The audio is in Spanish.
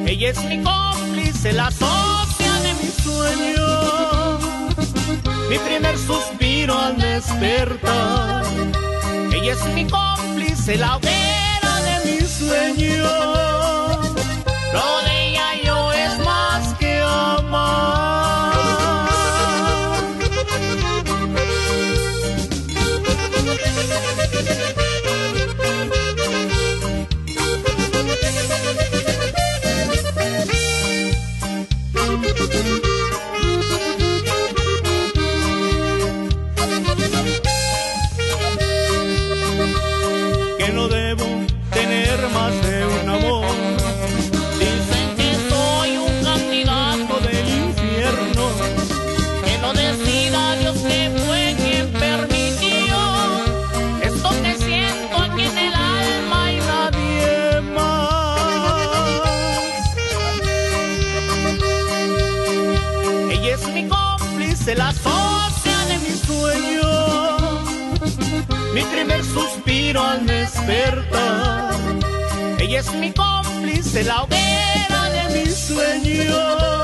Ella es mi cómplice, la socia de mi sueño, mi primer suspiro al despertar. Ella es mi cómplice, la hoguera de mi sueño. Lo de ella yo es más que amar. Que no debo tener más de un amor. Dicen que soy un candidato del infierno. Que no decida Dios que fue quien permitió esto que siento aquí en el alma y nadie más. Ella es mi cómplice, la socia de mi sueño, mi primer suspiro al despertar. Ella es mi cómplice, la hoguera de mi sueño.